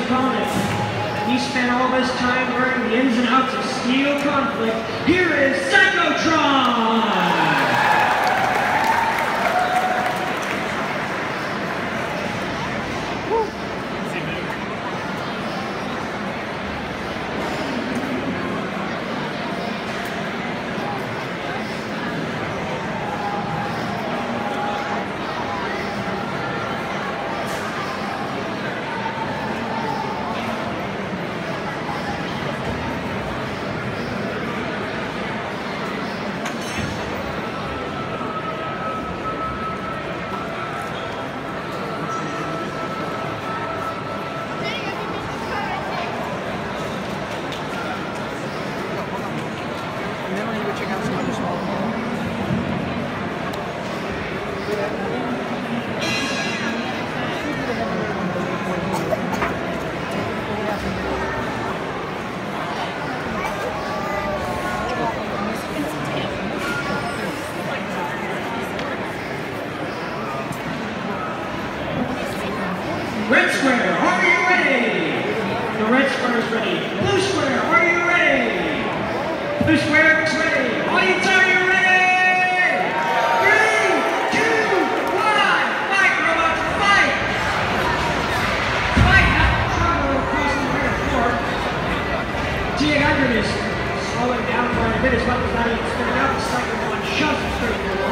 opponent. He spent all this time learning the ins and outs of steel conflict. Here is Psychotron! Red square, are you ready? The red square is ready. Blue square, are you ready? Blue square is ready. Audience, are you ready? 3, 2, 1, fight, robots, fight! Fight out travel across the red floor. T-800 is slowing down quite a bit. His weapon's not even spinning out. The second one shoves him straight to the wall.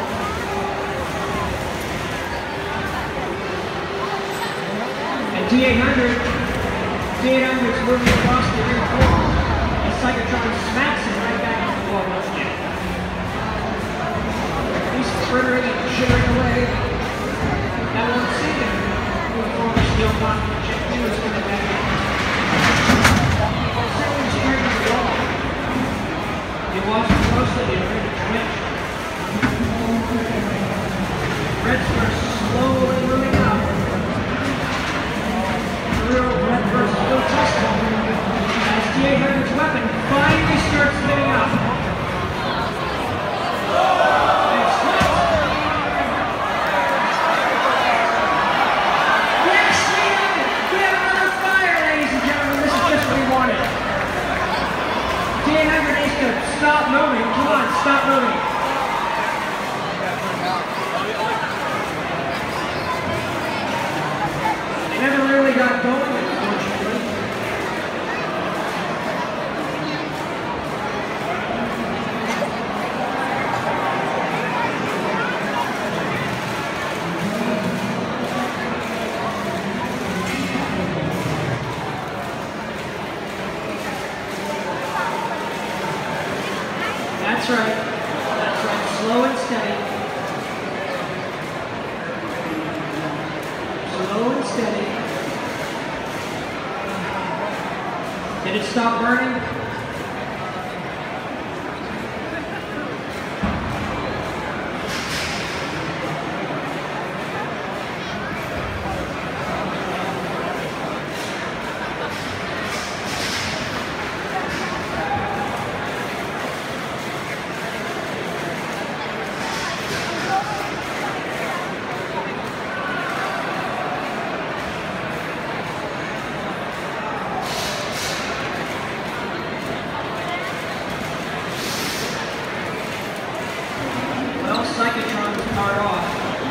T-800 is moving across the rear floor, and Psychotron smacks him right back on the floor once again. He's frittering and chittering away. That won't see him. The former steel conflict Jet 2 is coming back in. Sailing straight to the wall. You watch him closely, you're ready to twitch. Red Square slowly moving up. Real red versus blue tussle as T-800's weapon finally starts spinning up. Yes, we have it! We have another fire, ladies and gentlemen. This is just what we wanted. T-800 needs to stop moving. Come on, stop moving. They never really got going, unfortunately. That's right. That's right. Slow and steady. Slow and steady. Did it stop burning? Psychotron is powered off.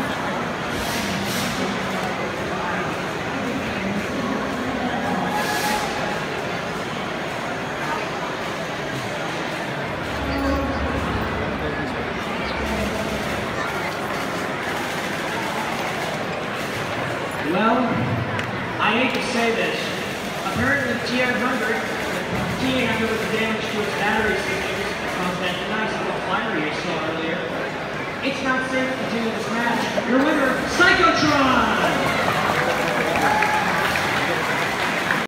Well, I hate to say this. Apparently T-800 was damaged to its battery signatures because that nice little flyer you saw earlier. It's not safe to continue this match. Your winner, Psychotron!